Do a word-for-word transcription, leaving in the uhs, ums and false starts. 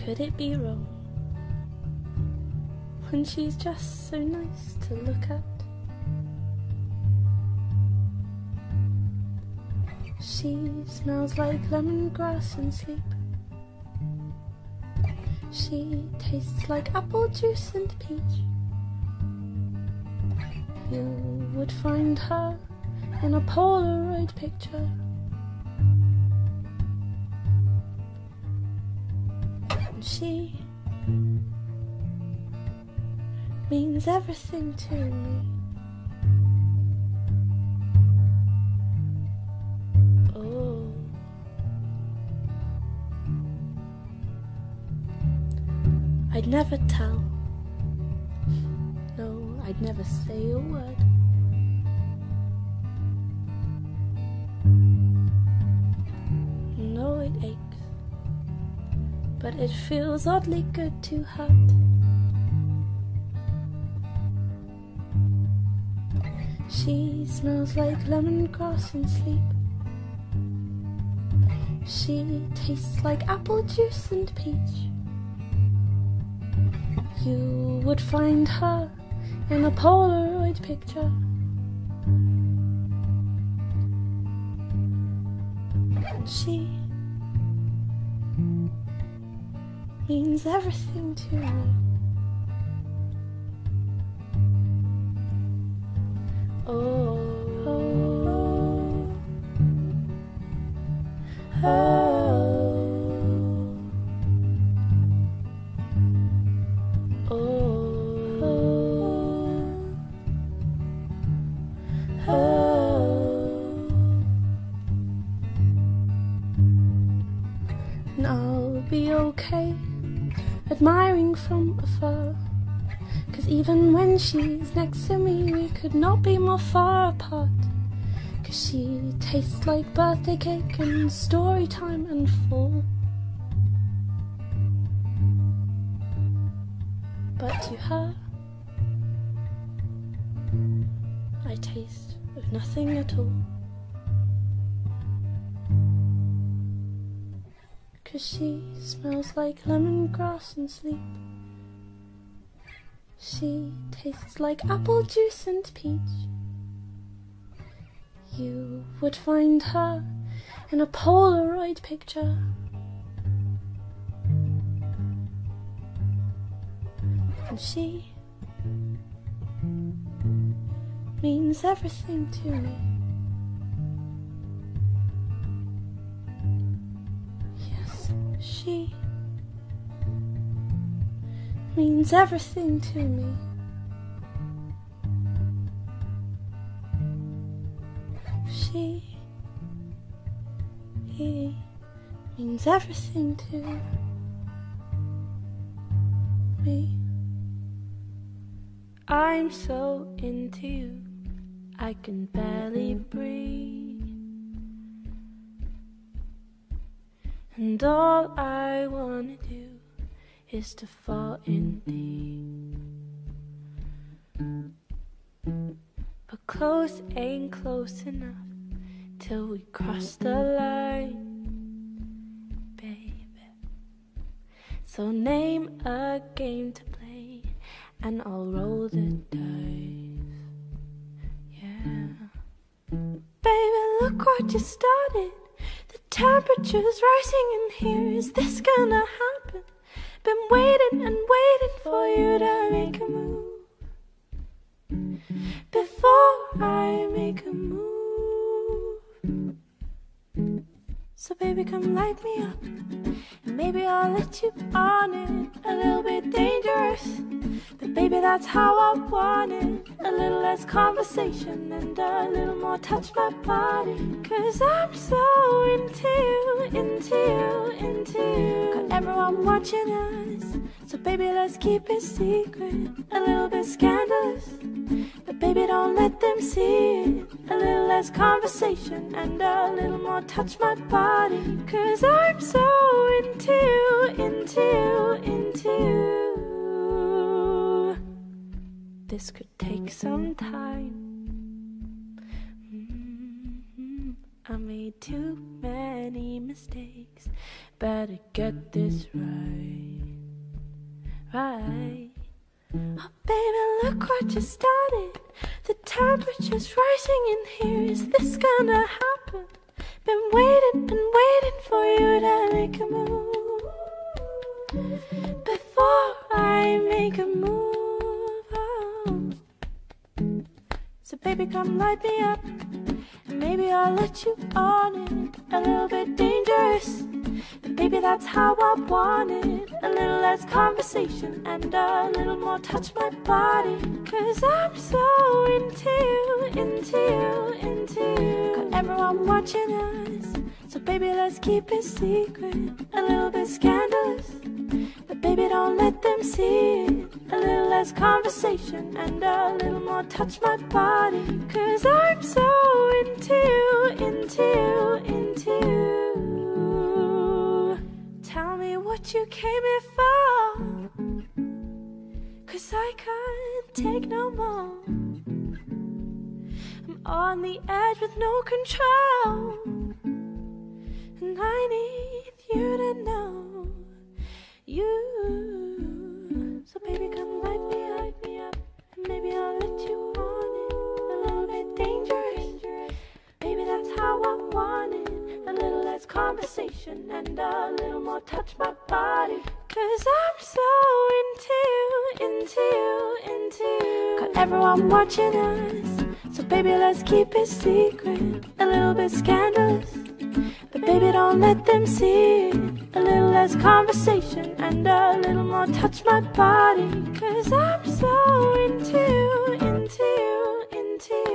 Could it be wrong when she's just so nice to look at? She smells like lemongrass and sleep. She tastes like apple juice and peach. You would find her in a Polaroid picture. And she means everything to me. Oh, I'd never tell. No, I'd never say a word. No, it aches, but it feels oddly good to hurt. She smells like lemongrass and sleep. She tastes like apple juice and peach. You would find her in a Polaroid picture. And she means everything to me. Oh, oh, oh, oh, oh, oh. And I'll be okay admiring from afar, 'cause even when she's next to me, we could not be more far apart. 'Cause she tastes like birthday cake and story time and fall. But to her, I taste of nothing at all. 'Cause she smells like lemongrass and sleep. She tastes like apple juice and peach. You would find her in a Polaroid picture. And she means everything to me. Yes, she means everything to me. She he means everything to me. I'm so into you, I can barely breathe. And all I wanna do is to fall in deep. But close ain't close enough till we cross the line, baby. So name a game to play and I'll roll the dice. Yeah. Baby, look what you started. The temperature's rising in here. Is this gonna happen? Been waiting and waiting for you to make a move. Before I make a move. So baby, come light me up, and maybe I'll let you on it. A little bit dangerous, but baby, that's how I want it. A little less conversation and a little more touch my body. 'Cause I'm so into you, into you, into you. Got everyone watching us, so baby, let's keep it secret. A little bit scandalous, but baby, don't let them see it. A little less conversation and a little more touch my body. 'Cause I'm so into you, into you, into you. This could take some time. Mm-hmm. I made too many any mistakes. Better get this right, right. Oh baby, look what you started. The temperature's rising in here. Is this gonna happen? Been waiting and waiting for you to make a move. Before I make a move, oh. So baby, come light me up, and maybe I'll let you on it. A little bit dangerous, but baby, that's how I want it. A little less conversation and a little more touch my body. Cause I'm so into you, into you, into you. Got everyone watching us, so baby, let's keep it secret. A little bit scandalous, but baby, don't let them see it. A little less conversation and a little more touch my body. Cause I'm so into you, into you, into you. Tell me what you came here for, cause I can't take no more. I'm on the edge with no control, and I need you to know you. So baby, come light me up, light me up, and maybe I'll let you on it. A little bit dangerous, baby, that's how I want it. A little less conversation and a little more touch my body. Cause I'm so into you, into you, into you. Got everyone watching us, so baby, let's keep it secret. A little bit scandalous, but baby, don't let them see it. A little less conversation and a little more touch my body. Cause I'm so into you, into you, into you.